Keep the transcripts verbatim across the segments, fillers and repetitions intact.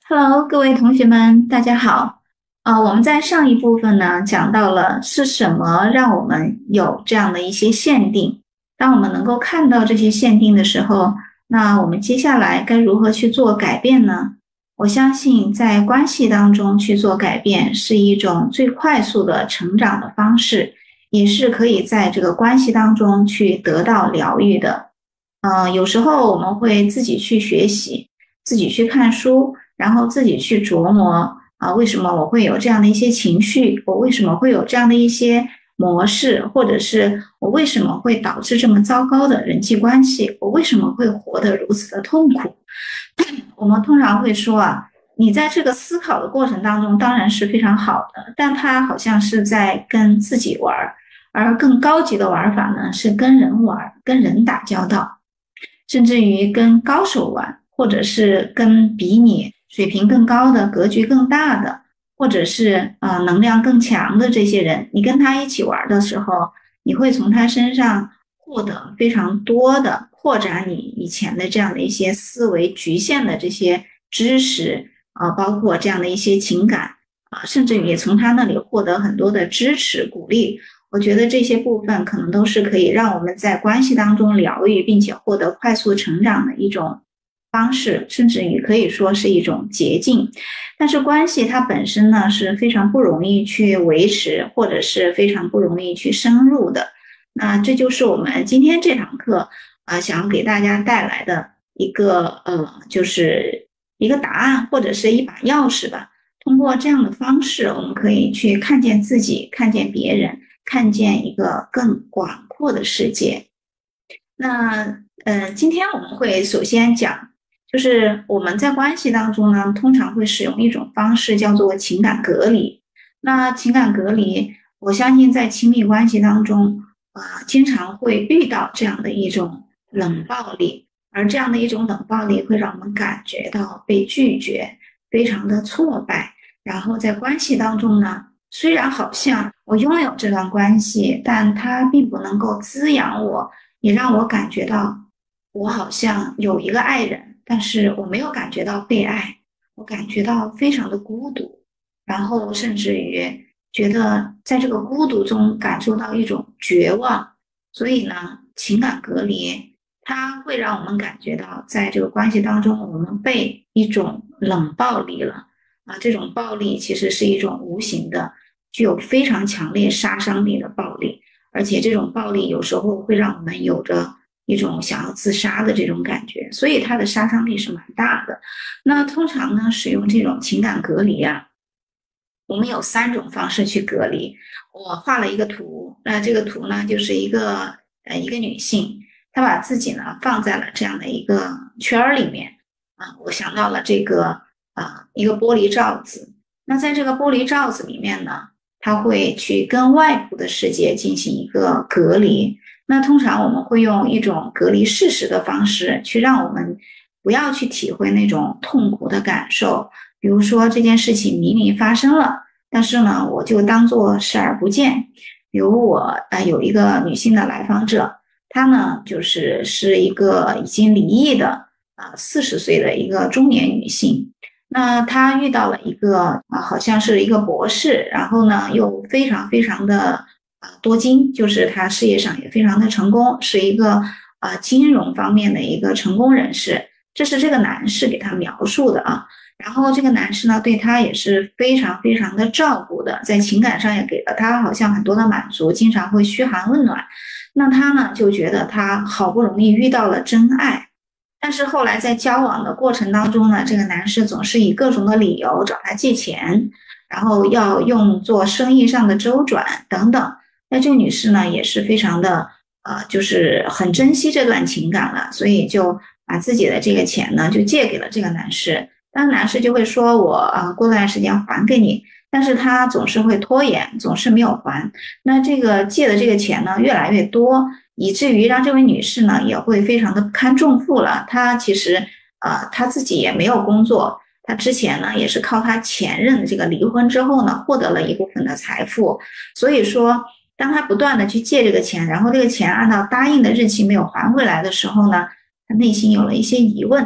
Hello，各位同学们，大家好。呃，我们在上一部分呢讲到了是什么让我们有这样的一些限定。当我们能够看到这些限定的时候，那我们接下来该如何去做改变呢？我相信在关系当中去做改变是一种最快速的成长的方式，也是可以在这个关系当中去得到疗愈的。呃，有时候我们会自己去学习，自己去看书。然后自己去琢磨啊，为什么我会有这样的一些情绪？我为什么会有这样的一些模式？或者是我为什么会导致这么糟糕的人际关系？我为什么会活得如此的痛苦？我们通常会说啊，你在这个思考的过程当中当然是非常好的，但它好像是在跟自己玩，而更高级的玩法呢是跟人玩，跟人打交道，甚至于跟高手玩，或者是跟比你水平更高的、格局更大的，或者是呃能量更强的这些人，你跟他一起玩的时候，你会从他身上获得非常多的扩展你以前的这样的一些思维局限的这些知识啊、呃，包括这样的一些情感啊、呃，甚至于也从他那里获得很多的支持鼓励。我觉得这些部分可能都是可以让我们在关系当中疗愈，并且获得快速成长的一种方式，甚至于可以说是一种捷径。但是关系它本身呢是非常不容易去维持，或者是非常不容易去深入的。那这就是我们今天这堂课啊、呃，想给大家带来的一个呃，就是一个答案或者是一把钥匙吧。通过这样的方式，我们可以去看见自己，看见别人，看见一个更广阔的世界。那呃，今天我们会首先讲，就是我们在关系当中呢，通常会使用一种方式叫做情感隔离。那情感隔离，我相信在亲密关系当中，啊、呃，经常会遇到这样的一种冷暴力，而这样的一种冷暴力会让我们感觉到被拒绝，非常的挫败。然后在关系当中呢，虽然好像我拥有这段关系，但它并不能够滋养我，也让我感觉到我好像有一个爱人，但是我没有感觉到被爱，我感觉到非常的孤独，然后甚至于觉得在这个孤独中感受到一种绝望。所以呢，情感隔离它会让我们感觉到在这个关系当中，我们被一种冷暴力了。啊，这种暴力其实是一种无形的，具有非常强烈杀伤力的暴力，而且这种暴力有时候会让我们有着一种想要自杀的这种感觉，所以它的杀伤力是蛮大的。那通常呢，使用这种情感隔离啊，我们有三种方式去隔离。我画了一个图，那这个图呢，就是一个呃一个女性，她把自己呢放在了这样的一个圈儿里面啊，我想到了这个。啊，一个玻璃罩子。那在这个玻璃罩子里面呢，它会去跟外部的世界进行一个隔离。那通常我们会用一种隔离事实的方式，去让我们不要去体会那种痛苦的感受。比如说这件事情明明发生了，但是呢，我就当作视而不见。比如我呃有一个女性的来访者，她呢就是是一个已经离异的啊四十岁的一个中年女性。那他遇到了一个啊，好像是一个博士，然后呢又非常非常的啊多金，就是他事业上也非常的成功，是一个啊金融方面的一个成功人士。这是这个男士给他描述的啊。然后这个男士呢对他也是非常非常的照顾的，在情感上也给了他好像很多的满足，经常会嘘寒问暖。那他呢就觉得他好不容易遇到了真爱。但是后来在交往的过程当中呢，这个男士总是以各种的理由找他借钱，然后要用做生意上的周转等等。那这个女士呢也是非常的呃，就是很珍惜这段情感了，所以就把自己的这个钱呢就借给了这个男士。但男士就会说我啊、呃、过段时间还给你，但是他总是会拖延，总是没有还。那这个借的这个钱呢越来越多，以至于让这位女士呢也会非常的不堪重负了。她其实呃她自己也没有工作，她之前呢也是靠她前任的这个离婚之后呢获得了一部分的财富。所以说当她不断的去借这个钱，然后这个钱按照答应的日期没有还回来的时候呢，她内心有了一些疑问。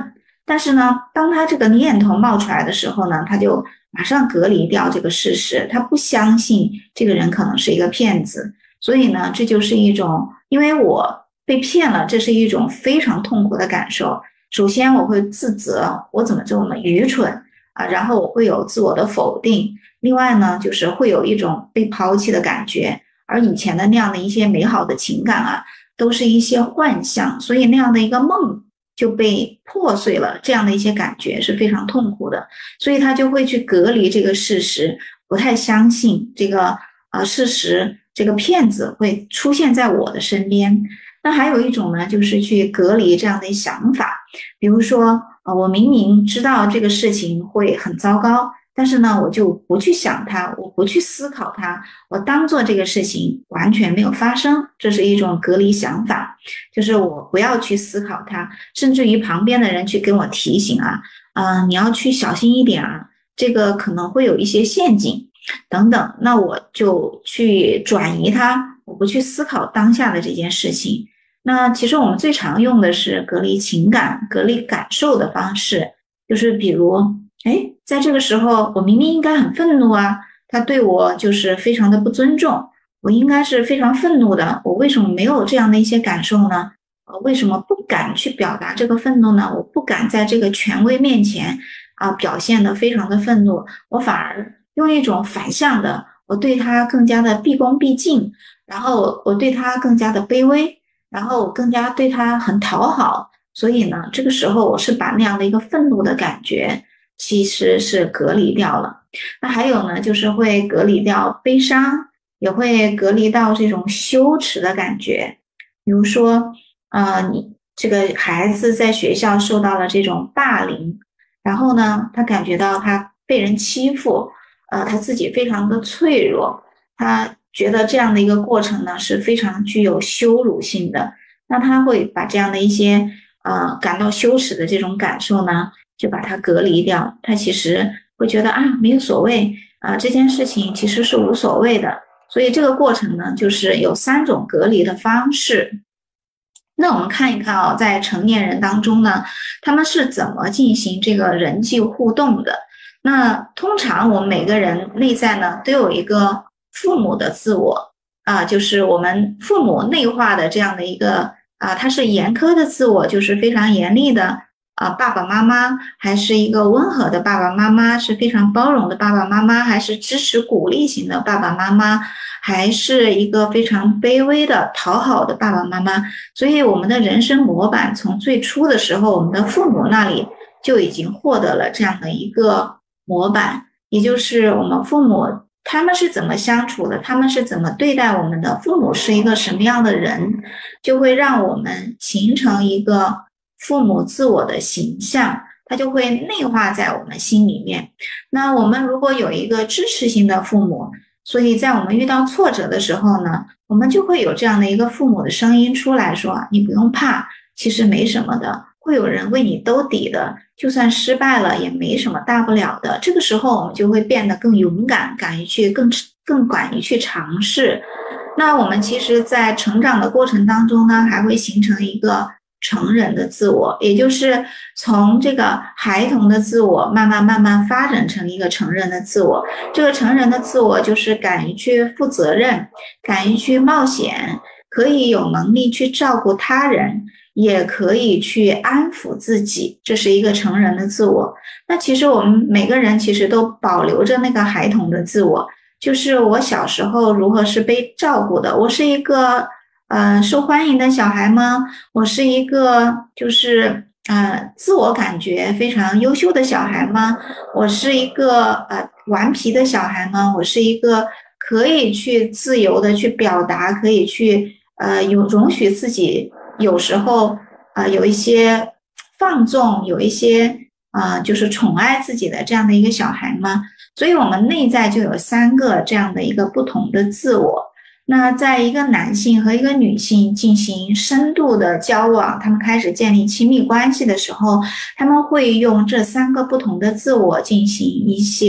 但是呢，当他这个念头冒出来的时候呢，他就马上隔离掉这个事实，他不相信这个人可能是一个骗子。所以呢，这就是一种，因为我被骗了，这是一种非常痛苦的感受。首先我会自责，我怎么这么愚蠢啊？然后我会有自我的否定。另外呢，就是会有一种被抛弃的感觉，而以前的那样的一些美好的情感啊，都是一些幻象，所以那样的一个梦就被破碎了，这样的一些感觉是非常痛苦的。所以他就会去隔离这个事实，不太相信这个呃事实，这个骗子会出现在我的身边。那还有一种呢，就是去隔离这样的想法，比如说呃我明明知道这个事情会很糟糕，但是呢，我就不去想它，我不去思考它，我当做这个事情完全没有发生，这是一种隔离想法，就是我不要去思考它，甚至于旁边的人去跟我提醒啊，啊、呃，你要去小心一点啊，这个可能会有一些陷阱等等，那我就去转移它，我不去思考当下的这件事情。那其实我们最常用的是隔离情感、隔离感受的方式，就是比如哎，在这个时候，我明明应该很愤怒啊，他对我就是非常的不尊重，我应该是非常愤怒的，我为什么没有这样的一些感受呢？呃，为什么不敢去表达这个愤怒呢？我不敢在这个权威面前啊、呃、表现得非常的愤怒，我反而用一种反向的，我对他更加的毕恭毕敬，然后我对他更加的卑微，然后我更加对他很讨好，所以呢，这个时候我是把那样的一个愤怒的感觉其实是隔离掉了。那还有呢，就是会隔离掉悲伤，也会隔离到这种羞耻的感觉。比如说，呃，你这个孩子在学校受到了这种霸凌，然后呢，他感觉到他被人欺负，呃，他自己非常的脆弱，他觉得这样的一个过程呢是非常具有羞辱性的。那他会把这样的一些呃感到羞耻的这种感受呢，就把它隔离掉，他其实会觉得啊没有所谓啊，这件事情其实是无所谓的。所以这个过程呢，就是有三种隔离的方式。那我们看一看啊、哦，在成年人当中呢，他们是怎么进行这个人际互动的？那通常我们每个人内在呢都有一个父母的自我啊，就是我们父母内化的这样的一个啊，他是严苛的自我，就是非常严厉的。啊，爸爸妈妈还是一个温和的爸爸妈妈，是非常包容的爸爸妈妈，还是支持鼓励型的爸爸妈妈，还是一个非常卑微的讨好的爸爸妈妈。所以我们的人生模板从最初的时候，我们的父母那里就已经获得了这样的一个模板，也就是我们父母他们是怎么相处的，他们是怎么对待我们的，父母是一个什么样的人，就会让我们形成一个父母自我的形象，它就会内化在我们心里面。那我们如果有一个支持性的父母，所以在我们遇到挫折的时候呢，我们就会有这样的一个父母的声音出来说，你不用怕，其实没什么的，会有人为你兜底的，就算失败了也没什么大不了的。这个时候我们就会变得更勇敢，敢于去更更敢于去尝试。那我们其实在成长的过程当中呢，还会形成一个成人的自我，也就是从这个孩童的自我慢慢慢慢发展成一个成人的自我。这个成人的自我就是敢于去负责任，敢于去冒险，可以有能力去照顾他人，也可以去安抚自己，这是一个成人的自我。那其实我们每个人其实都保留着那个孩童的自我，就是我小时候如何是被照顾的，我是一个呃，受欢迎的小孩吗？我是一个就是呃自我感觉非常优秀的小孩吗？我是一个呃顽皮的小孩吗？我是一个可以去自由的去表达，可以去呃有容许自己有时候呃有一些放纵，有一些呃就是宠爱自己的这样的一个小孩吗？所以我们内在就有三个这样的一个不同的自我。那在一个男性和一个女性进行深度的交往，他们开始建立亲密关系的时候，他们会用这三个不同的自我进行一些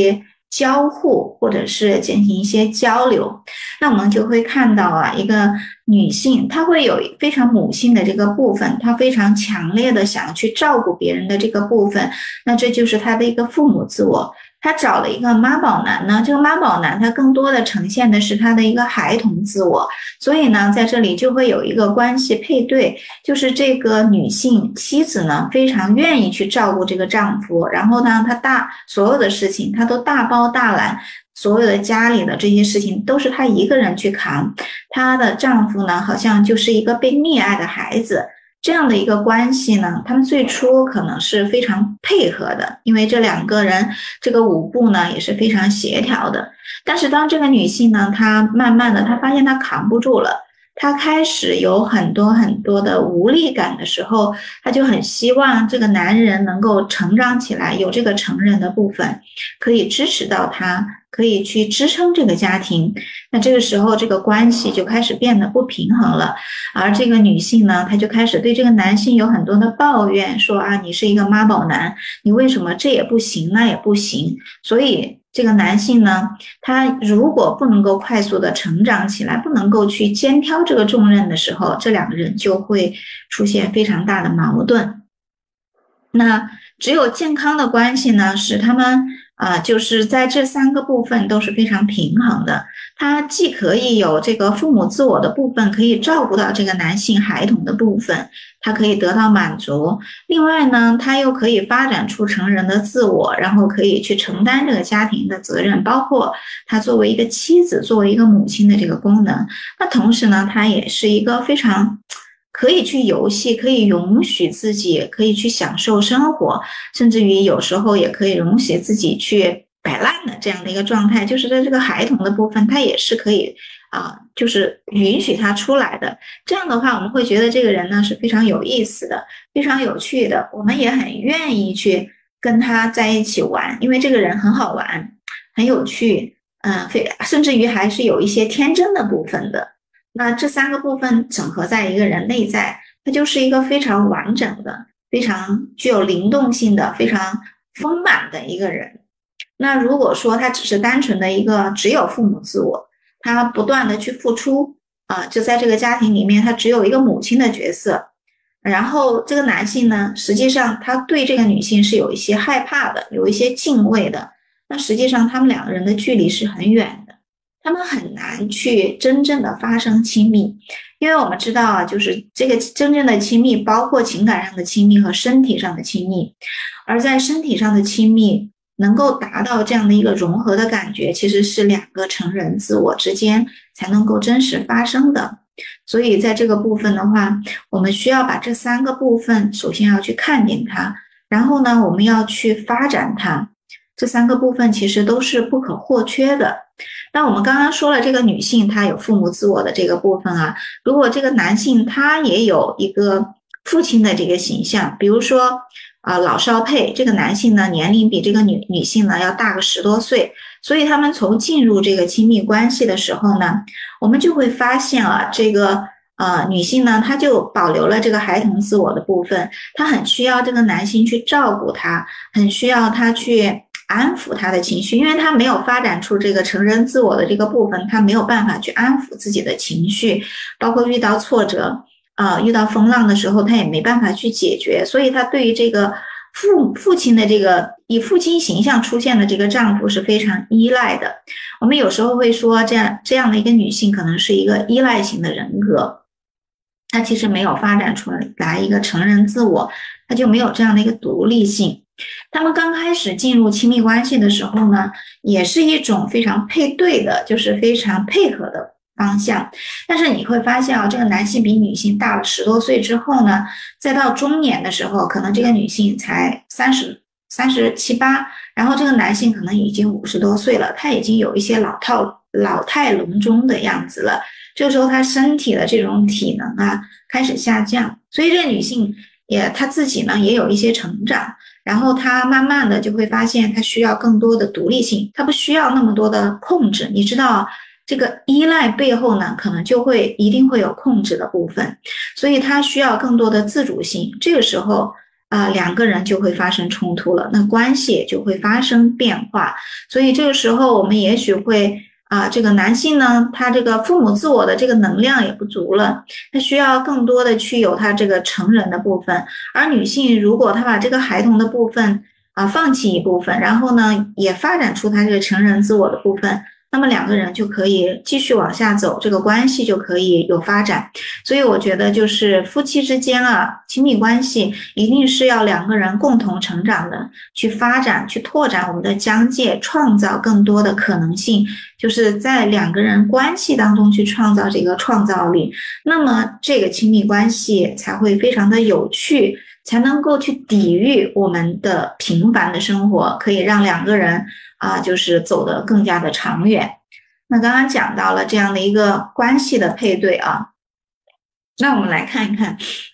交互，或者是进行一些交流。那我们就会看到啊，一个女性她会有非常母性的这个部分，她非常强烈的想要去照顾别人的这个部分，那这就是她的一个父母自我。她找了一个妈宝男呢，这个妈宝男他更多的呈现的是他的一个孩童自我，所以呢在这里就会有一个关系配对，就是这个女性妻子呢非常愿意去照顾这个丈夫，然后呢她大所有的事情她都大包大揽，所有的家里的这些事情都是她一个人去扛，她的丈夫呢好像就是一个被溺爱的孩子。这样的一个关系呢，他们最初可能是非常配合的，因为这两个人这个舞步呢也是非常协调的。但是当这个女性呢，她慢慢的她发现她扛不住了，她开始有很多很多的无力感的时候，她就很希望这个男人能够成长起来，有这个成人的部分，可以支持到她，可以去支撑这个家庭。那这个时候这个关系就开始变得不平衡了，而这个女性呢，她就开始对这个男性有很多的抱怨，说啊，你是一个妈宝男，你为什么这也不行那也不行。所以这个男性呢，他如果不能够快速的成长起来，不能够去肩挑这个重任的时候，这两个人就会出现非常大的矛盾。那只有健康的关系呢，使他们啊、呃，就是在这三个部分都是非常平衡的。他既可以有这个父母自我的部分，可以照顾到这个男性孩童的部分，他可以得到满足。另外呢，他又可以发展出成人的自我，然后可以去承担这个家庭的责任，包括他作为一个妻子，作为一个母亲的这个功能。那同时呢，他也是一个非常可以去游戏，可以容许自己，可以去享受生活，甚至于有时候也可以容许自己去摆烂的这样的一个状态，就是在这个孩童的部分，他也是可以啊、呃，就是允许他出来的。这样的话，我们会觉得这个人呢是非常有意思的，非常有趣的，我们也很愿意去跟他在一起玩，因为这个人很好玩，很有趣，嗯、呃，非甚至于还是有一些天真的部分的。那这三个部分整合在一个人内在，它就是一个非常完整的、非常具有灵动性的、非常丰满的一个人。那如果说他只是单纯的一个只有父母自我，他不断的去付出啊、呃，就在这个家庭里面，他只有一个母亲的角色。然后这个男性呢，实际上他对这个女性是有一些害怕的，有一些敬畏的。那实际上他们两个人的距离是很远的。他们很难去真正的发生亲密，因为我们知道啊，就是这个真正的亲密包括情感上的亲密和身体上的亲密，而在身体上的亲密能够达到这样的一个融合的感觉，其实是两个成人自我之间才能够真实发生的。所以在这个部分的话，我们需要把这三个部分首先要去看见它，然后呢我们要去发展它，这三个部分其实都是不可或缺的。那我们刚刚说了，这个女性她有父母自我的这个部分啊，如果这个男性他也有一个父亲的这个形象，比如说啊、呃、老少配，这个男性呢年龄比这个女女性呢要大个十多岁，所以他们从进入这个亲密关系的时候呢，我们就会发现啊，这个呃女性呢她就保留了这个孩童自我的部分，她很需要这个男性去照顾她，很需要他去安抚他的情绪，因为他没有发展出这个成人自我的这个部分，他没有办法去安抚自己的情绪，包括遇到挫折呃，遇到风浪的时候他也没办法去解决，所以他对于这个父父亲的这个以父亲形象出现的这个丈夫是非常依赖的。我们有时候会说这样这样的一个女性可能是一个依赖型的人格，她其实没有发展出来一个成人自我，她就没有这样的一个独立性。他们刚开始进入亲密关系的时候呢，也是一种非常配对的，就是非常配合的方向。但是你会发现啊，这个男性比女性大了十多岁之后呢，再到中年的时候，可能这个女性才三十、三十七八，然后这个男性可能已经五十多岁了，他已经有一些老套、老态龙钟的样子了。这个时候他身体的这种体能啊开始下降，所以这个女性也她自己呢也有一些成长。然后他慢慢的就会发现他需要更多的独立性，他不需要那么多的控制。你知道这个依赖背后呢可能就会一定会有控制的部分，所以他需要更多的自主性。这个时候啊、呃，两个人就会发生冲突了，那关系也就会发生变化。所以这个时候我们也许会啊、呃，这个男性呢，他这个父母自我的这个能量也不足了，他需要更多的去有他这个成人的部分，而女性如果她把这个孩童的部分啊、呃、放弃一部分，然后呢也发展出他这个成人自我的部分，那么两个人就可以继续往下走，这个关系就可以有发展。所以我觉得就是夫妻之间啊，亲密关系一定是要两个人共同成长的，去发展，去拓展我们的疆界，创造更多的可能性，就是在两个人关系当中去创造这个创造力，那么这个亲密关系才会非常的有趣，才能够去抵御我们的平凡的生活，可以让两个人啊，就是走得更加的长远。那刚刚讲到了这样的一个关系的配对啊，那我们来看一看，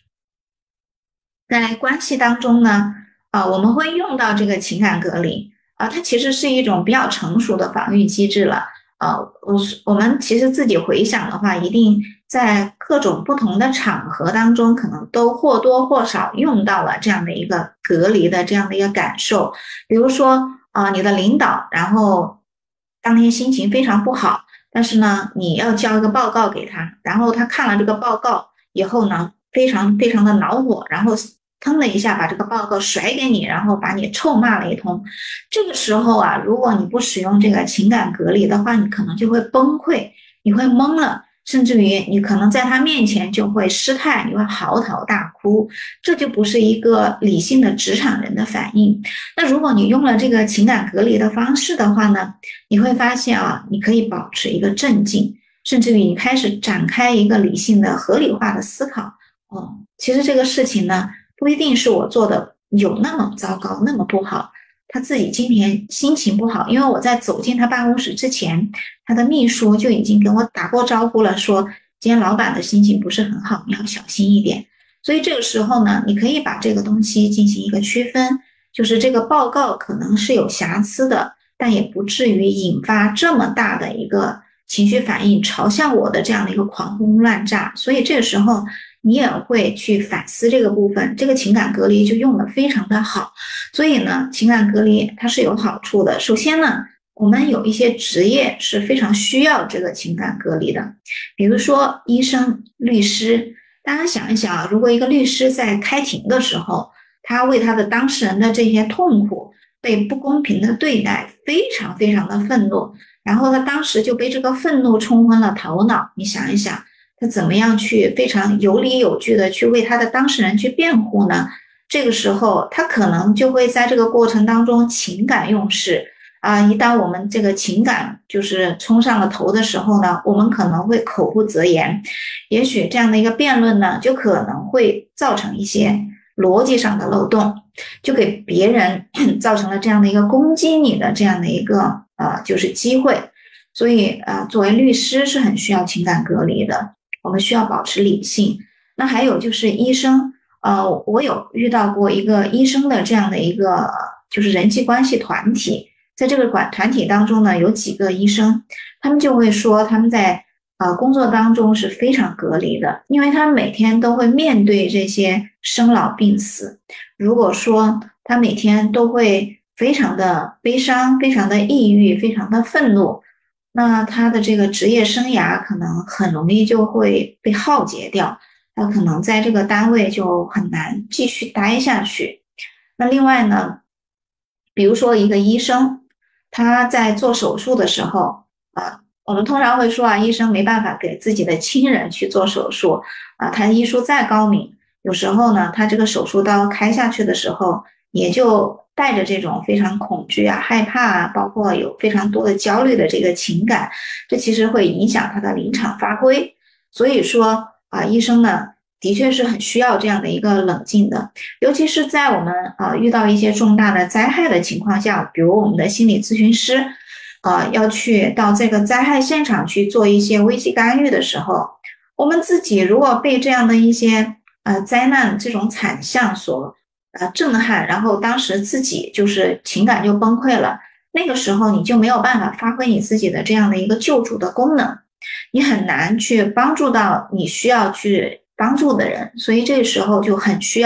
在关系当中呢，啊，我们会用到这个情感隔离啊，它其实是一种比较成熟的防御机制了。啊，我我们其实自己回想的话，一定在各种不同的场合当中，可能都或多或少用到了这样的一个隔离的这样的一个感受。比如说，啊，你的领导，然后当天心情非常不好，但是呢，你要交一个报告给他，然后他看了这个报告以后呢，非常非常的恼火，然后腾的一下把这个报告甩给你，然后把你臭骂了一通。这个时候啊，如果你不使用这个情感隔离的话，你可能就会崩溃，你会懵了，甚至于你可能在他面前就会失态，你会嚎啕大哭，这就不是一个理性的职场人的反应。那如果你用了这个情感隔离的方式的话呢，你会发现啊，你可以保持一个镇静，甚至于你开始展开一个理性的合理化的思考。哦，其实这个事情呢，不一定是我做的有那么糟糕，那么不好。他自己今天心情不好，因为我在走进他办公室之前，他的秘书就已经跟我打过招呼了，说今天老板的心情不是很好，你要小心一点。所以这个时候呢，你可以把这个东西进行一个区分，就是这个报告可能是有瑕疵的，但也不至于引发这么大的一个情绪反应，朝向我的这样的一个狂轰乱炸。所以这个时候你也会去反思这个部分，这个情感隔离就用得非常的好。所以呢，情感隔离它是有好处的。首先呢，我们有一些职业是非常需要这个情感隔离的，比如说医生、律师。大家想一想啊，如果一个律师在开庭的时候，他为他的当事人的这些痛苦、被不公平的对待，非常非常的愤怒，然后他当时就被这个愤怒冲昏了头脑。你想一想，他怎么样去非常有理有据的去为他的当事人去辩护呢？这个时候他可能就会在这个过程当中情感用事啊，一旦我们这个情感就是冲上了头的时候呢，我们可能会口不择言，也许这样的一个辩论呢，就可能会造成一些逻辑上的漏洞，就给别人造成了这样的一个攻击你的这样的一个呃就是机会。所以呃，作为律师是很需要情感隔离的，我们需要保持理性。那还有就是医生，呃，我有遇到过一个医生的这样的一个就是人际关系团体。在这个管团体当中呢，有几个医生，他们就会说他们在呃工作当中是非常隔离的，因为他们每天都会面对这些生老病死。如果说他每天都会非常的悲伤、非常的抑郁、非常的愤怒，那他的这个职业生涯可能很容易就会被耗竭掉，他可能在这个单位就很难继续待下去。那另外呢，比如说一个医生，他在做手术的时候啊，我们通常会说啊，医生没办法给自己的亲人去做手术啊，他医术再高明，有时候呢，他这个手术刀开下去的时候，也就带着这种非常恐惧啊、害怕啊，包括有非常多的焦虑的这个情感，这其实会影响他的临场发挥。所以说啊，医生呢，的确是很需要这样的一个冷静的，尤其是在我们啊遇到一些重大的灾害的情况下，比如我们的心理咨询师啊要去到这个灾害现场去做一些危机干预的时候，我们自己如果被这样的一些呃灾难这种惨象所呃震撼，然后当时自己就是情感就崩溃了，那个时候你就没有办法发挥你自己的这样的一个救主的功能，你很难去帮助到你需要去帮助的人，所以这个时候就很需要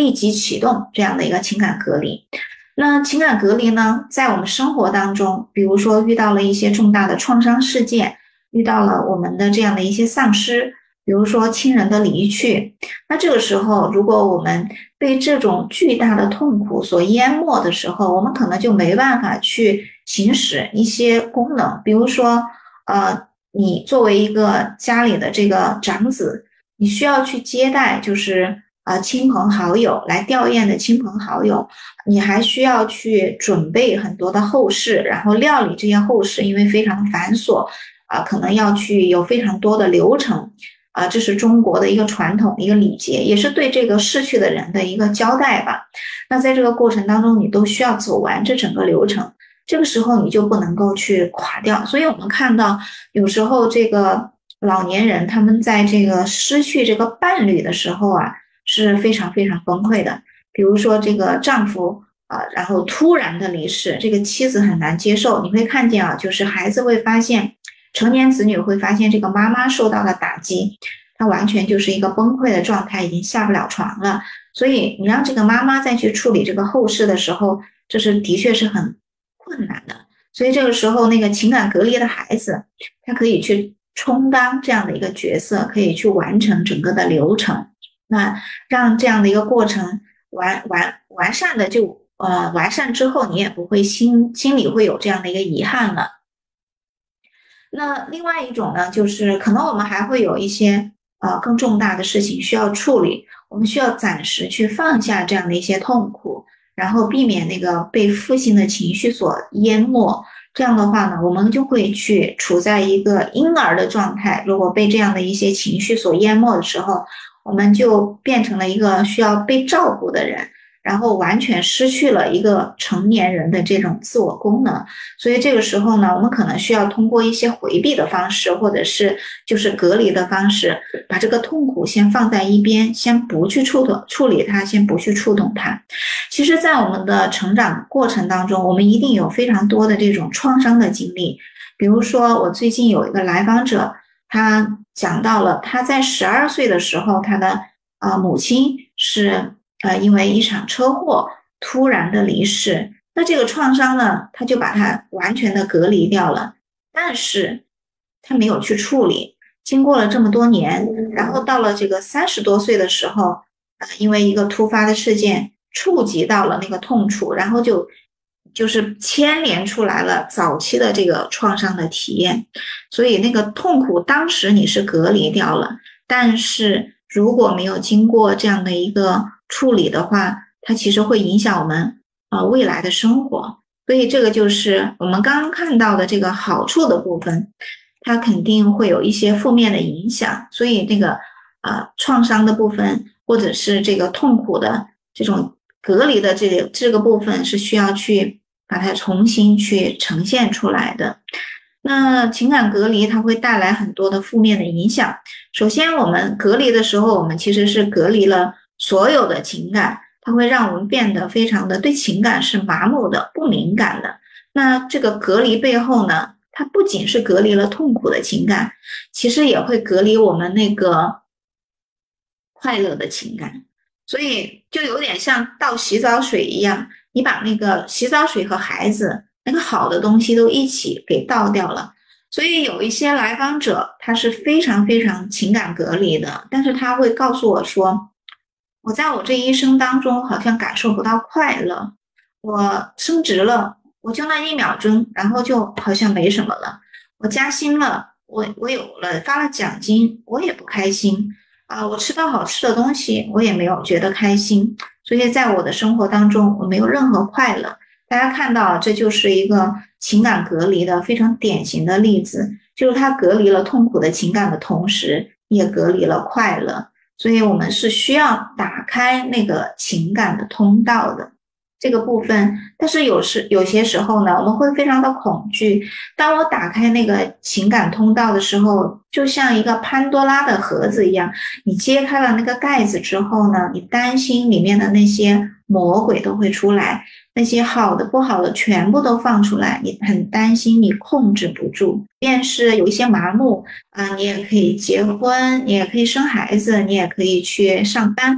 立即启动这样的一个情感隔离。那情感隔离呢，在我们生活当中，比如说遇到了一些重大的创伤事件，遇到了我们的这样的一些丧失，比如说亲人的离去，那这个时候如果我们被这种巨大的痛苦所淹没的时候，我们可能就没办法去行使一些功能，比如说呃，你作为一个家里的这个长子，你需要去接待就是呃亲朋好友来吊唁的亲朋好友，你还需要去准备很多的后事，然后料理这些后事，因为非常繁琐啊、呃，可能要去有非常多的流程啊、呃，这是中国的一个传统一个礼节，也是对这个逝去的人的一个交代吧。那在这个过程当中，你都需要走完这整个流程，这个时候你就不能够去垮掉。所以我们看到有时候这个老年人他们在这个失去这个伴侣的时候啊，是非常非常崩溃的。比如说这个丈夫啊、呃，然后突然的离世，这个妻子很难接受。你会看见啊，就是孩子会发现，成年子女会发现这个妈妈受到了打击，她完全就是一个崩溃的状态，已经下不了床了。所以你让这个妈妈再去处理这个后事的时候，这是的确是很困难的。所以这个时候那个情感隔离的孩子，他可以去充当这样的一个角色，可以去完成整个的流程，那让这样的一个过程完完完善的就呃完善之后，你也不会心心里会有这样的一个遗憾了。那另外一种呢，就是可能我们还会有一些呃更重大的事情需要处理，我们需要暂时去放下这样的一些痛苦，然后避免那个被负性的情绪所淹没。这样的话呢，我们就会去处在一个婴儿的状态。如果被这样的一些情绪所淹没的时候，我们就变成了一个需要被照顾的人，然后完全失去了一个成年人的这种自我功能。所以这个时候呢，我们可能需要通过一些回避的方式，或者是就是隔离的方式，把这个痛苦先放在一边，先不去触动处理它，先不去触动它。其实在我们的成长过程当中，我们一定有非常多的这种创伤的经历。比如说我最近有一个来访者，他讲到了他在十二岁的时候，他的呃母亲是呃因为一场车祸突然的离世。那这个创伤呢，他就把它完全的隔离掉了，但是他没有去处理。经过了这么多年，然后到了这个三十多岁的时候，呃，因为一个突发的事件触及到了那个痛处，然后就就是牵连出来了早期的这个创伤的体验。所以那个痛苦当时你是隔离掉了，但是如果没有经过这样的一个处理的话，它其实会影响我们呃未来的生活。所以这个就是我们刚刚看到的这个好处的部分，它肯定会有一些负面的影响。所以那个呃创伤的部分，或者是这个痛苦的这种隔离的这个这个部分，是需要去把它重新去呈现出来的。那情感隔离它会带来很多的负面的影响。首先我们隔离的时候，我们其实是隔离了所有的情感，它会让我们变得非常的对情感是麻木的、不敏感的。那这个隔离背后呢，它不仅是隔离了痛苦的情感，其实也会隔离我们那个快乐的情感。所以就有点像倒洗澡水一样，你把那个洗澡水和孩子那个好的东西都一起给倒掉了。所以有一些来访者他是非常非常情感隔离的，但是他会告诉我说，我在我这一生当中好像感受不到快乐，我升职了，我就那一秒钟，然后就好像没什么了。我加薪了，我我有了发了奖金，我也不开心啊。我吃到好吃的东西，我也没有觉得开心。所以在我的生活当中，我没有任何快乐。大家看到，这就是一个情感隔离的非常典型的例子，就是它隔离了痛苦的情感的同时，也隔离了快乐。所以我们是需要打开那个情感的通道的这个部分。但是有时有些时候呢，我们会非常的恐惧。当我打开那个情感通道的时候，就像一个潘多拉的盒子一样，你揭开了那个盖子之后呢，你担心里面的那些魔鬼都会出来，那些好的不好的全部都放出来，你很担心你控制不住。便是有一些麻木啊、呃，你也可以结婚，你也可以生孩子，你也可以去上班，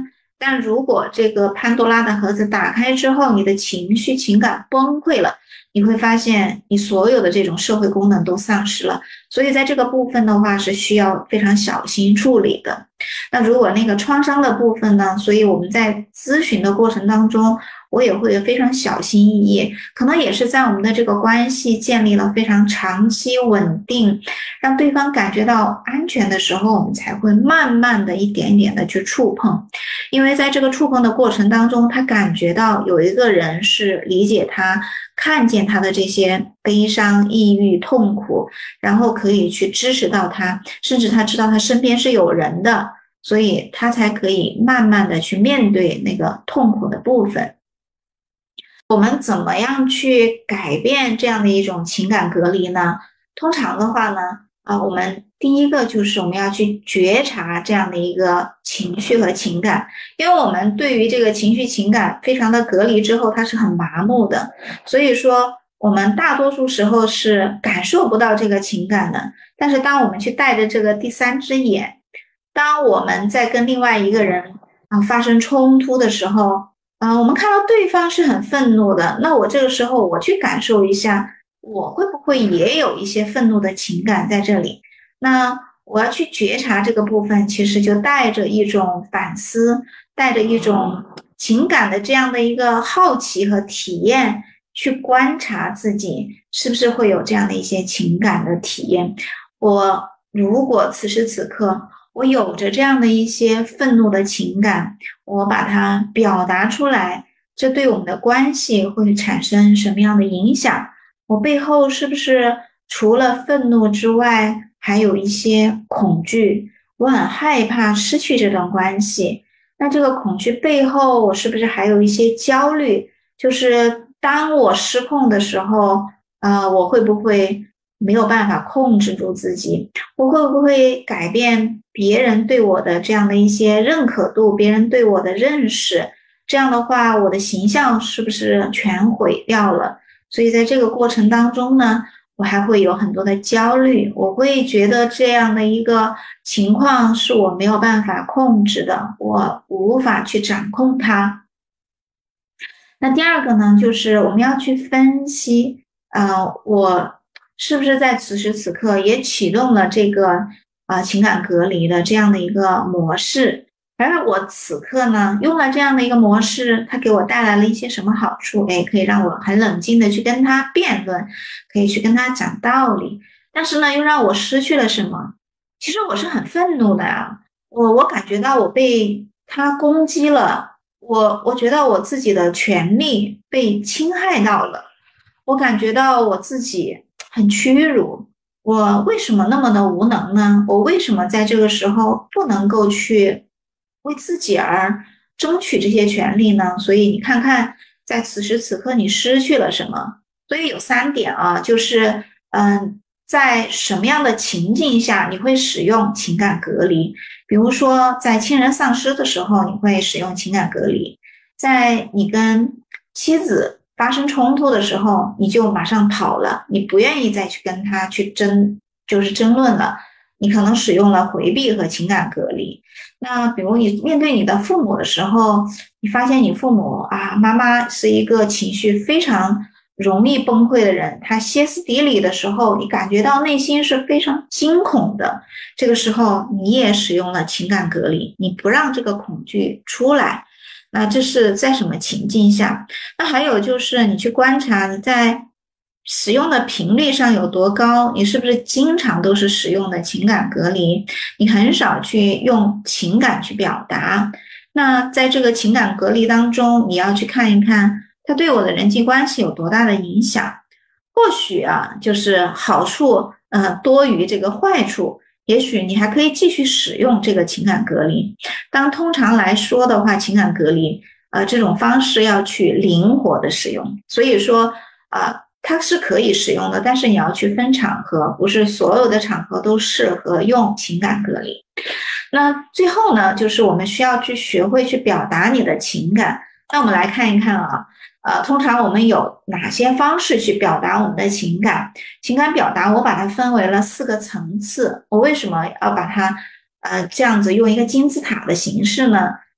但如果这个潘多拉的盒子打开之后，你的情绪情感崩溃了，你会发现你所有的这种社会功能都丧失了。所以在这个部分的话是需要非常小心处理的。那如果那个创伤的部分呢，所以我们在咨询的过程当中，我也会非常小心翼翼，可能也是在我们的这个关系建立了非常长期稳定，让对方感觉到安全的时候，我们才会慢慢的一点一点的去触碰。因为在这个触碰的过程当中，他感觉到有一个人是理解他，看见他的这些悲伤、抑郁、痛苦，然后可以去支持到他，甚至他知道他身边是有人的，所以他才可以慢慢的去面对那个痛苦的部分。我们怎么样去改变这样的一种情感隔离呢？通常的话呢，啊，我们第一个就是我们要去觉察这样的一个情绪和情感，因为我们对于这个情绪情感非常的隔离之后，它是很麻木的，所以说我们大多数时候是感受不到这个情感的。但是当我们去带着这个第三只眼，当我们在跟另外一个人啊发生冲突的时候，啊，我们看到对方是很愤怒的，那我这个时候我去感受一下，我会不会也有一些愤怒的情感在这里？那我要去觉察这个部分，其实就带着一种反思，带着一种情感的这样的一个好奇和体验，去观察自己是不是会有这样的一些情感的体验。我如果此时此刻我有着这样的一些愤怒的情感，我把它表达出来，这对我们的关系会产生什么样的影响？我背后是不是除了愤怒之外，还有一些恐惧？我很害怕失去这段关系。那这个恐惧背后，我是不是还有一些焦虑？就是当我失控的时候，呃，我会不会没有办法控制住自己？我会不会改变别人对我的这样的一些认可度，别人对我的认识？这样的话，我的形象是不是全毁掉了？所以在这个过程当中呢，我还会有很多的焦虑，我会觉得这样的一个情况是我没有办法控制的，我无法去掌控它。那第二个呢，就是我们要去分析，呃，我是不是在此时此刻也启动了这个呃情感隔离的这样的一个模式，而我此刻呢用了这样的一个模式，它给我带来了一些什么好处？哎，可以让我很冷静的去跟他辩论，可以去跟他讲道理，但是呢又让我失去了什么？其实我是很愤怒的呀，我我感觉到我被他攻击了。我我觉得我自己的权利被侵害到了，我感觉到我自己很屈辱，我为什么那么的无能呢？我为什么在这个时候不能够去为自己而争取这些权利呢？所以你看看，在此时此刻你失去了什么？所以有三点啊，就是嗯，在什么样的情境下你会使用情感隔离？比如说在亲人丧失的时候，你会使用情感隔离；在你跟妻子发生冲突的时候，你就马上跑了，你不愿意再去跟他去争，就是争论了，你可能使用了回避和情感隔离。那比如你面对你的父母的时候，你发现你父母啊，妈妈是一个情绪非常容易崩溃的人，他歇斯底里的时候，你感觉到内心是非常惊恐的，这个时候你也使用了情感隔离，你不让这个恐惧出来。那这是在什么情境下？那还有就是你去观察你在使用的频率上有多高，你是不是经常都是使用的情感隔离，你很少去用情感去表达。那在这个情感隔离当中，你要去看一看它对我的人际关系有多大的影响。或许啊，就是好处呃多于这个坏处，也许你还可以继续使用这个情感隔离。当通常来说的话，情感隔离呃这种方式要去灵活的使用，所以说呃它是可以使用的，但是你要去分场合，不是所有的场合都适合用情感隔离。那最后呢，就是我们需要去学会去表达你的情感。那我们来看一看啊，呃，通常我们有哪些方式去表达我们的情感？情感表达我把它分为了四个层次。我为什么要把它呃这样子用一个金字塔的形式呢？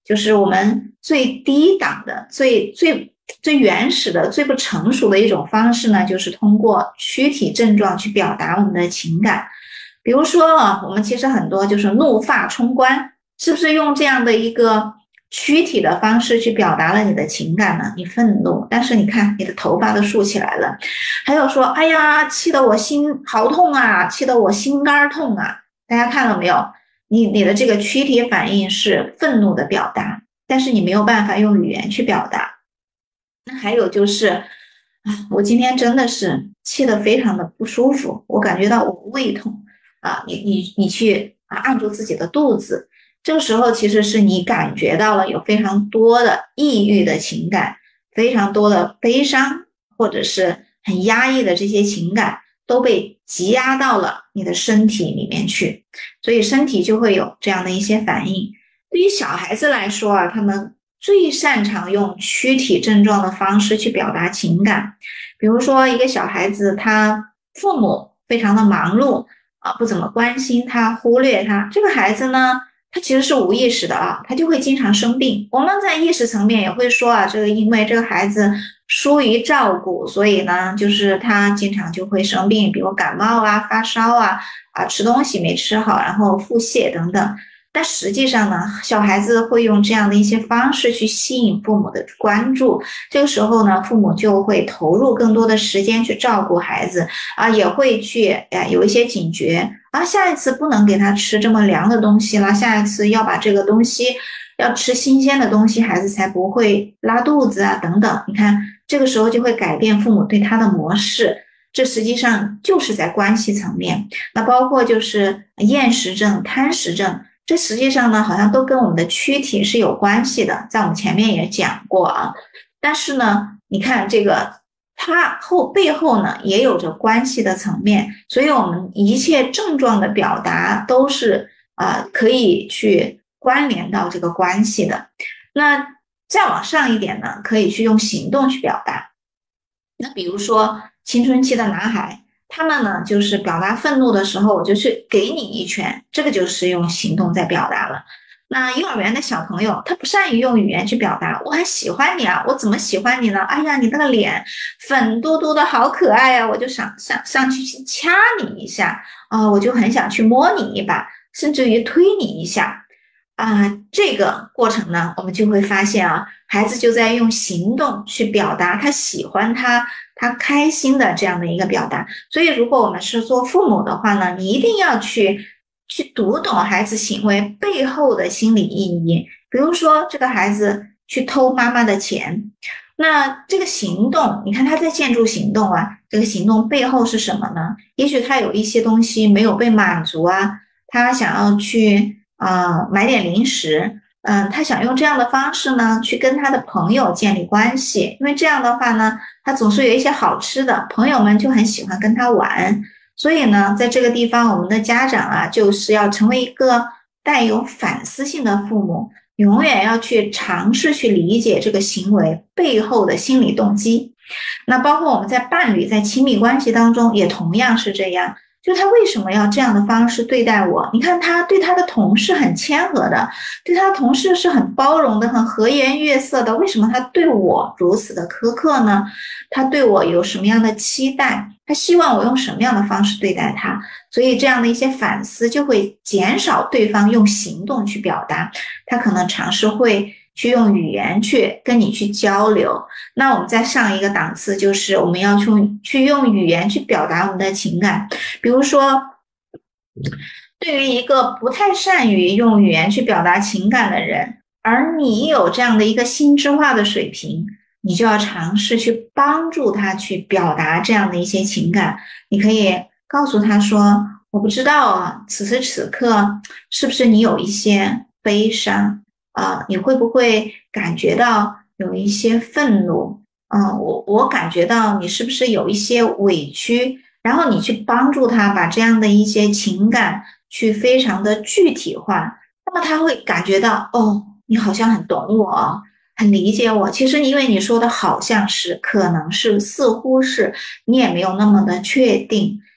就是我们最低档的、最最最原始的、最不成熟的一种方式呢，就是通过躯体症状去表达我们的情感。比如说啊，我们其实很多就是怒发冲冠，是不是用这样的一个躯体的方式去表达了你的情感呢？你愤怒，但是你看你的头发都竖起来了。还有说，哎呀，气得我心好痛啊，气得我心肝痛啊。大家看到没有？你你的这个躯体反应是愤怒的表达，但是你没有办法用语言去表达。那还有就是，啊，我今天真的是气得非常的不舒服，我感觉到我胃痛啊，你你你去啊按住自己的肚子，这个时候其实是你感觉到了有非常多的抑郁的情感，非常多的悲伤或者是很压抑的这些情感都被积压到了你的身体里面去，所以身体就会有这样的一些反应。对于小孩子来说啊，他们最擅长用躯体症状的方式去表达情感。比如说一个小孩子，他父母非常的忙碌啊，不怎么关心他，忽略他，这个孩子呢，他其实是无意识的啊，他就会经常生病。我们在意识层面也会说啊，这个因为这个孩子疏于照顾，所以呢，就是他经常就会生病，比如感冒啊、发烧啊、啊吃东西没吃好，然后腹泻等等。但实际上呢，小孩子会用这样的一些方式去吸引父母的关注，这个时候呢，父母就会投入更多的时间去照顾孩子啊，也会去哎有一些警觉啊，下一次不能给他吃这么凉的东西了，下一次要把这个东西要吃新鲜的东西，孩子才不会拉肚子啊等等。你看，这个时候就会改变父母对他的模式。这实际上就是在关系层面，那包括就是厌食症、贪食症。这实际上呢，好像都跟我们的躯体是有关系的，在我们前面也讲过啊。但是呢，你看这个，它后背后呢也有着关系的层面，所以我们一切症状的表达都是啊、呃、可以去关联到这个关系的。那再往上一点呢，可以去用行动去表达。那比如说青春期的男孩。他们呢，就是表达愤怒的时候，我就去给你一拳，这个就是用行动在表达了。那幼儿园的小朋友，他不善于用语言去表达，我很喜欢你啊，我怎么喜欢你呢？哎呀，你那个脸粉嘟嘟的，好可爱啊，我就想上上去去掐你一下啊、呃，我就很想去摸你一把，甚至于推你一下啊、呃。这个过程呢，我们就会发现啊，孩子就在用行动去表达他喜欢他。他开心的这样的一个表达，所以如果我们是做父母的话呢，你一定要去去读懂孩子行为背后的心理意义。比如说，这个孩子去偷妈妈的钱，那这个行动，你看他在建筑行动啊，这个行动背后是什么呢？也许他有一些东西没有被满足啊，他想要去啊、呃、买点零食。嗯，他想用这样的方式呢，去跟他的朋友建立关系，因为这样的话呢，他总是有一些好吃的，朋友们就很喜欢跟他玩。所以呢，在这个地方，我们的家长啊，就是要成为一个带有反思性的父母，永远要去尝试去理解这个行为背后的心理动机。那包括我们在伴侣、在亲密关系当中，也同样是这样。就他为什么要这样的方式对待我？你看他对他的同事很谦和的，对他的同事是很包容的，很和颜悦色的。为什么他对我如此的苛刻呢？他对我有什么样的期待？他希望我用什么样的方式对待他？所以这样的一些反思就会减少对方用行动去表达，他可能尝试会去用语言去跟你去交流。那我们再上一个档次，就是我们要去去用语言去表达我们的情感。比如说，对于一个不太善于用语言去表达情感的人，而你有这样的一个心智化的水平，你就要尝试去帮助他去表达这样的一些情感。你可以告诉他说，我不知道啊，此时此刻是不是你有一些悲伤啊、呃？你会不会感觉到有一些愤怒？嗯、呃，我我感觉到你是不是有一些委屈？然后你去帮助他把这样的一些情感去非常的具体化，那么他会感觉到，哦，你好像很懂我，很理解我。其实因为你说的好像是，可能是，似乎是，你也没有那么的确定。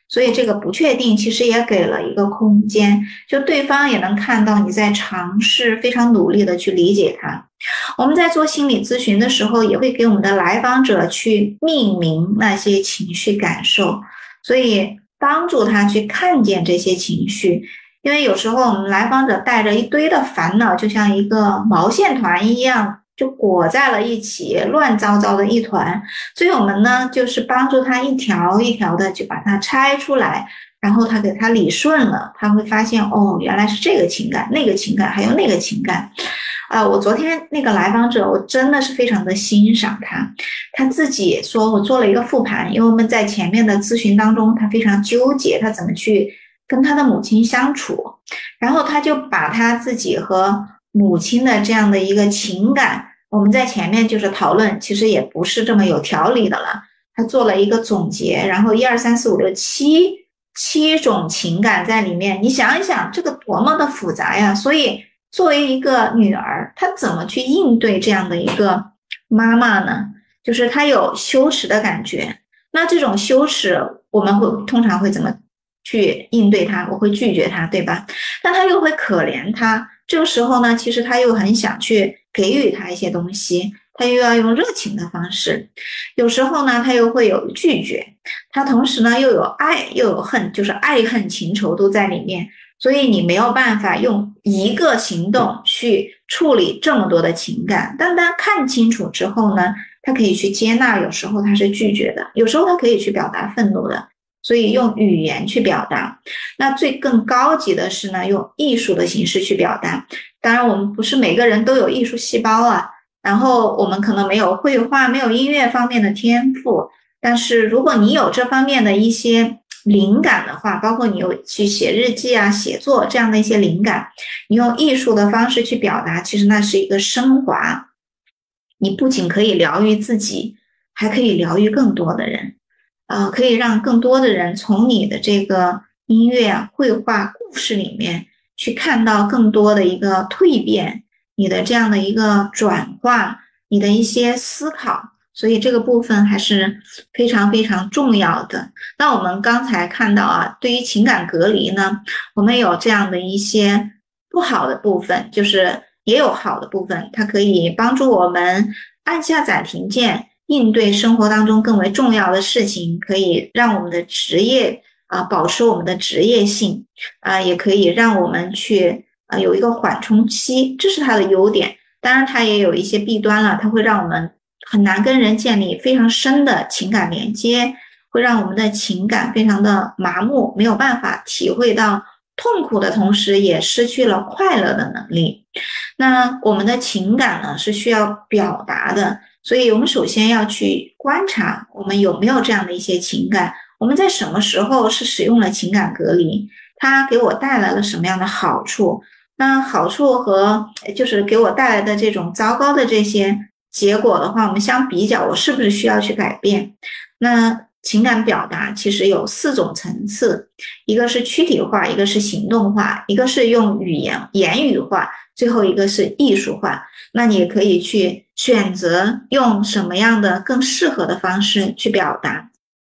所以这个不确定其实也给了一个空间，就对方也能看到你在尝试非常努力的去理解他。我们在做心理咨询的时候，也会给我们的来访者去命名那些情绪感受，所以帮助他去看见这些情绪。因为有时候我们来访者带着一堆的烦恼，就像一个毛线团一样，就裹在了一起，乱糟糟的一团。所以我们呢，就是帮助他一条一条的就把它拆出来，然后他给他理顺了，他会发现哦，原来是这个情感，那个情感，还有那个情感。啊、呃，我昨天那个来访者，我真的是非常的欣赏他。他自己说，我做了一个复盘，因为我们在前面的咨询当中，他非常纠结，他怎么去跟他的母亲相处，然后他就把他自己和母亲的这样的一个情感，我们在前面就是讨论，其实也不是这么有条理的了。他做了一个总结，然后一二三四五六七七种情感在里面，你想一想，这个多么的复杂呀！所以作为一个女儿，她怎么去应对这样的一个妈妈呢？就是她有羞耻的感觉，那这种羞耻，我们会通常会怎么去应对她？我会拒绝她，对吧？但她又会可怜她，这个时候呢，其实她又很想去给予她一些东西，她又要用热情的方式。有时候呢，她又会有拒绝，她同时呢又有爱又有恨，就是爱恨情仇都在里面。所以你没有办法用一个行动去处理这么多的情感，但当看清楚之后呢，他可以去接纳，有时候他是拒绝的，有时候他可以去表达愤怒的，所以用语言去表达。那最更高级的是呢，用艺术的形式去表达。当然我们不是每个人都有艺术细胞啊，然后我们可能没有绘画没有音乐方面的天赋，但是如果你有这方面的一些灵感的话，包括你有去写日记啊、写作这样的一些灵感，你用艺术的方式去表达，其实那是一个升华。你不仅可以疗愈自己，还可以疗愈更多的人，呃，可以让更多的人从你的这个音乐啊、绘画、故事里面去看到更多的一个蜕变，你的这样的一个转化，你的一些思考。所以这个部分还是非常非常重要的。那我们刚才看到啊，对于情感隔离呢，我们有这样的一些不好的部分，就是也有好的部分，它可以帮助我们按下暂停键，应对生活当中更为重要的事情，可以让我们的职业啊、呃、保持我们的职业性啊、呃，也可以让我们去啊、呃、有一个缓冲期，这是它的优点。当然它也有一些弊端了，它会让我们很难跟人建立非常深的情感连接，会让我们的情感非常的麻木，没有办法体会到痛苦的同时也失去了快乐的能力。那我们的情感呢是需要表达的，所以我们首先要去观察我们有没有这样的一些情感，我们在什么时候是使用了情感隔离，它给我带来了什么样的好处，那好处和就是给我带来的这种糟糕的这些结果的话，我们相比较，我是不是需要去改变？那情感表达其实有四种层次，一个是躯体化，一个是行动化，一个是用语言言语化，最后一个是艺术化。那你也可以去选择用什么样的更适合的方式去表达。